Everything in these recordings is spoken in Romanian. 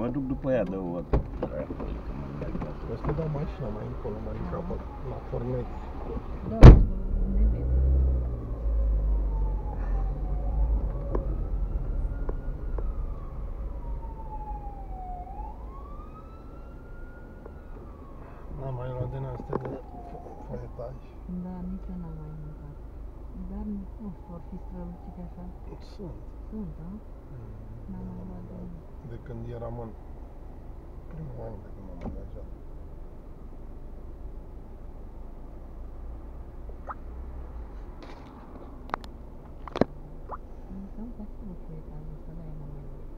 Mă duc după ea de o dată. O să dau mașina mai încolo, mai în capăt, la Fornet. Da, ne vede. N-am mai luat din astea de foietaj. Da, nici eu n-am mai mâncat. Dar nu știu, vor fi strălucite așa. Sunt. Sunt, da? N-am mai luat de ele. De când eram în primul an de când m-am angajat. Îmi place mult foietajul ăsta, da, e mai mai mult.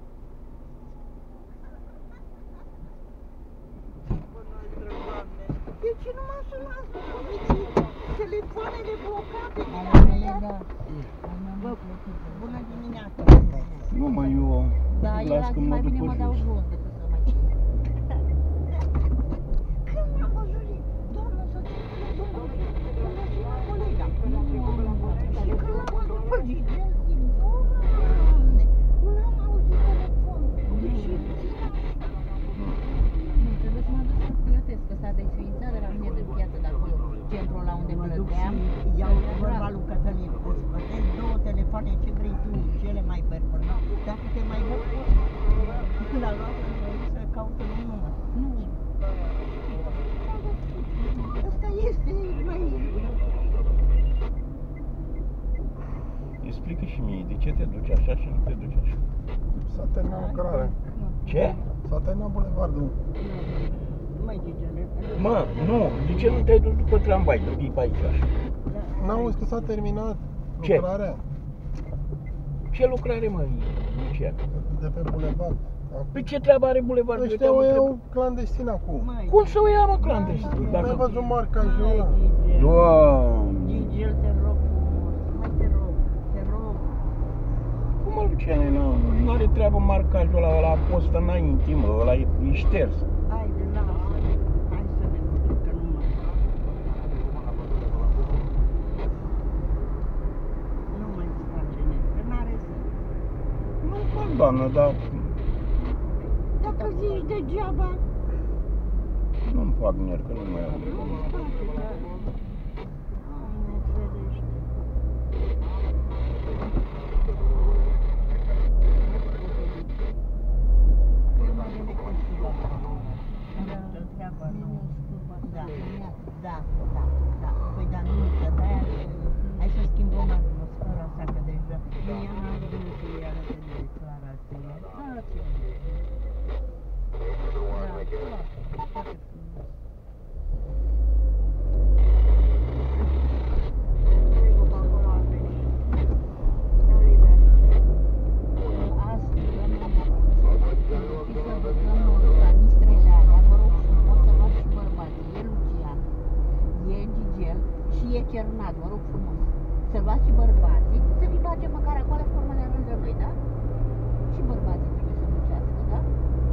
De ce nu mă sunați? Telefoanele blocate. Ale mele, da. Bă, bună dimineața. Nu mă, eu... Da, las era că mă mai duc bine pe mă dau jos. jos decât să mai țin. Când m-am văzut, doamnă, să țin colega. Și când l-am văzut pe Gigel, zic, Doamne, nu am auzit telefon. Și Nu, trebuie să mă duc să plătesc, că s-a desființat de la mine de piață de acolo, centrul la unde mă duc plăteam. și iau vorba lui Cătălin. Îți plătesc 2 telefoane, ce vrei tu, cele mai performante. Dacă te mai văd, la luat să caută un număr. Nu, Asta este mai... Explică și mie, de ce te duci așa și nu te duci așa? S-a terminat lucrarea. Ce? S-a terminat bulevardul. Mai Gigele. Mă, nu, de ce nu te-ai dus după tramvai, de vii pe aici așa? N-auzi că s-a terminat Ce? lucrarea Ce lucrare, mă, ce? de pe bulevard. Păi ce treabă are bulevardul? Eu Ăștia te-am o întrebat. iau clandestin acum. Cum să o ia, mă, clandestin? Nu ai Dacă... văzut marcajul ăla? Doamne! Gigel, te rog frumos. Hai, te rog, te rog. Cum mă, Luciane, nu are treabă marcajul ăla a fost înainte, mă, ăla e șters. Haide, lasă-ne. Hai să ne ducem, că nu mai... Nu mai face nimic, că n-are să. Nu fac, doamnă, dar Dacă zici degeaba, nu-mi fac nervi, că nu mai am. nu-ți face, că... Doamne, ferește. Da, da, da, da. Păi dar nu, că de-aia hai să schimbăm atmosfera asta, că deja ea n-a vrut să iei arăte de declarație. Iertați-mă. da, foarte frumos. Astăzi, doamne, să băgăm canistrele alea, vă rog frumos să luați și bărbații. E Lucian, e Gigel și e Cernat, vă rog frumos. Să luați și bărbații, să vi facem măcar acolo formele în rândul lui, da? Și bărbații trebuie să muncească, da?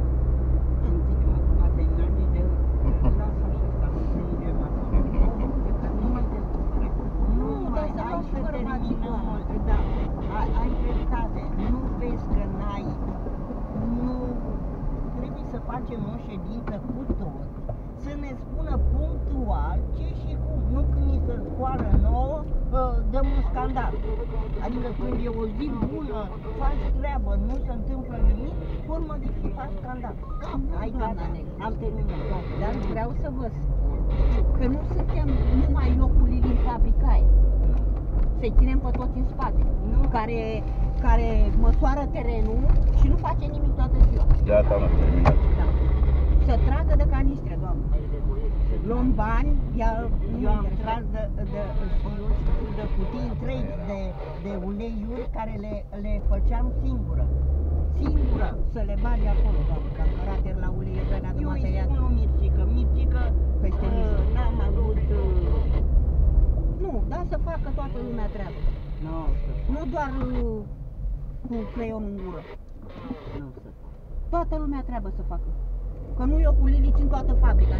A terminat de lasă așa, să nu plângem acum. Nu mai te supăra. Nu mai, hai să terminăm. Da, ai dreptate. Nu vezi că n-ai. Nu. Trebuie să facem o ședință cu toți, să ne spună punctual ce și cum. Nu când ni se scoală nouă, dăm un scandal. Adică când e o zi bună, faci treabă, nu se întâmplă nimic, urmă de ce faci scandal. Hai, gata, am terminat. Dar vreau să vă spun că nu suntem numai eu cu Lili în fabrica aia. Să-i ținem pe toți în spate. Nu. Care măsoară terenul și nu face nimic toată ziua. Gata, am terminat. Da. Să tragă de canistre, doamne. Luăm bani, Eu am tras de cutii întregi de uleiuri care le făceam singură. Singură să le bagi acolo, doamne, că am caracter la uleiuri de la Eu îi material. spun Nu Mircică, Mircică Peste Mircică. n-am avut... Nu, dar să facă toată lumea treabă. Nu, Nu doar cu creionul în gură. nu să fac. Toată lumea treabă să facă. Că nu eu cu Lili țin toată fabrica